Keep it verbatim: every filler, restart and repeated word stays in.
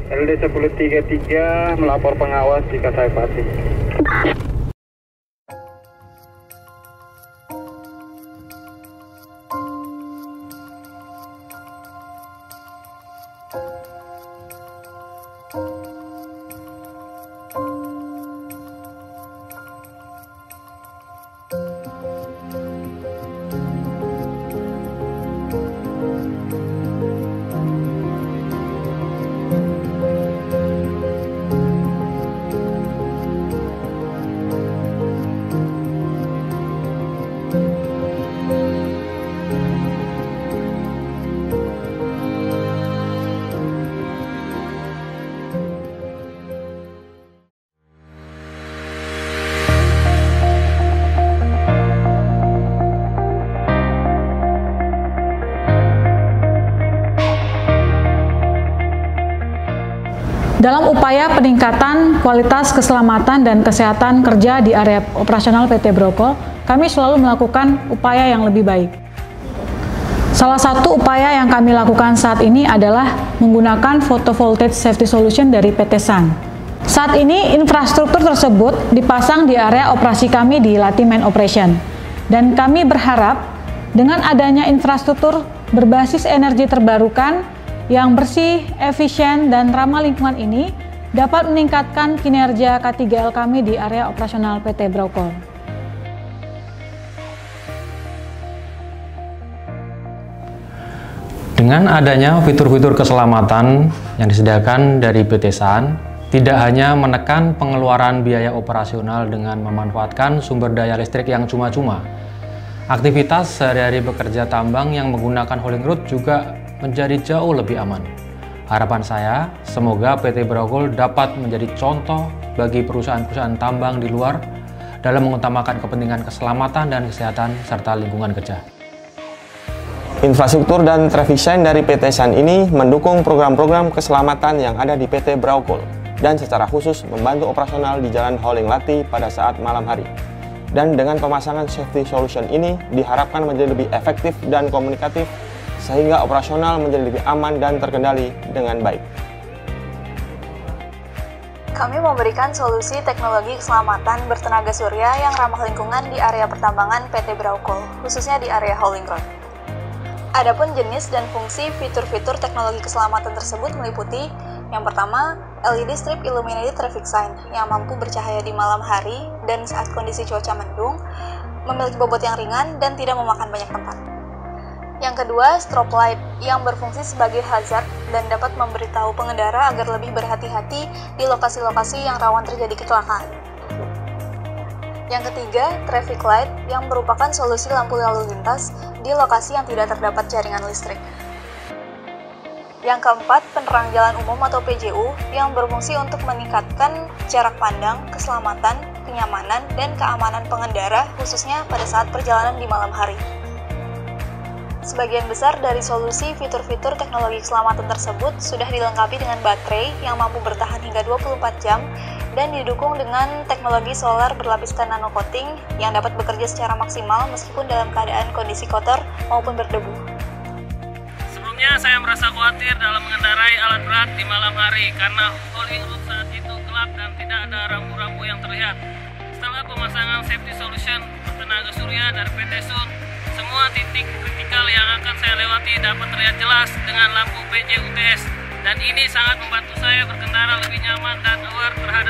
L D sepuluh tiga tiga melapor pengawas di Kasai-Pati. Dalam upaya peningkatan kualitas keselamatan dan kesehatan kerja di area operasional P T Berau, kami selalu melakukan upaya yang lebih baik. Salah satu upaya yang kami lakukan saat ini adalah menggunakan photovoltaic safety solution dari P T S A N. Saat ini infrastruktur tersebut dipasang di area operasi kami di Lati Main Operation. Dan kami berharap dengan adanya infrastruktur berbasis energi terbarukan yang bersih, efisien, dan ramah lingkungan ini dapat meningkatkan kinerja K tiga L kami di area operasional P T Berau. Dengan adanya fitur-fitur keselamatan yang disediakan dari P T S A N, tidak hanya menekan pengeluaran biaya operasional dengan memanfaatkan sumber daya listrik yang cuma-cuma, aktivitas sehari-hari bekerja tambang yang menggunakan hauling road juga menjadi jauh lebih aman. Harapan saya, semoga P T Berau dapat menjadi contoh bagi perusahaan-perusahaan tambang di luar dalam mengutamakan kepentingan keselamatan dan kesehatan serta lingkungan kerja. Infrastruktur dan traffic sign dari P T S A N ini mendukung program-program keselamatan yang ada di P T Berau dan secara khusus membantu operasional di Jalan Hauling Lati pada saat malam hari. Dan dengan pemasangan safety solution ini diharapkan menjadi lebih efektif dan komunikatif sehingga operasional menjadi lebih aman dan terkendali dengan baik. Kami memberikan solusi teknologi keselamatan bertenaga surya yang ramah lingkungan di area pertambangan P T Berau, khususnya di area hauling road. Adapun jenis dan fungsi fitur-fitur teknologi keselamatan tersebut meliputi yang pertama, L E D Strip Illuminated Traffic Sign yang mampu bercahaya di malam hari dan saat kondisi cuaca mendung, memiliki bobot yang ringan dan tidak memakan banyak tempat. Yang kedua, strobe light yang berfungsi sebagai hazard dan dapat memberitahu pengendara agar lebih berhati-hati di lokasi-lokasi yang rawan terjadi kecelakaan. Yang ketiga, traffic light yang merupakan solusi lampu lalu lintas di lokasi yang tidak terdapat jaringan listrik. Yang keempat, penerang jalan umum atau P J U yang berfungsi untuk meningkatkan jarak pandang, keselamatan, kenyamanan, dan keamanan pengendara khususnya pada saat perjalanan di malam hari. Sebagian besar dari solusi fitur-fitur teknologi keselamatan tersebut sudah dilengkapi dengan baterai yang mampu bertahan hingga dua puluh empat jam dan didukung dengan teknologi solar berlapiskan nano coating yang dapat bekerja secara maksimal meskipun dalam keadaan kondisi kotor maupun berdebu. Sebelumnya saya merasa khawatir dalam mengendarai alat berat di malam hari karena hauling road saat itu gelap dan tidak ada rambu-rambu yang terlihat. Setelah pemasangan safety solution bertenaga surya dari P T S A N, semua titik kritikal yang akan saya lewati dapat terlihat jelas dengan lampu P J U T S dan ini sangat membantu saya berkendara lebih nyaman dan aware terhadap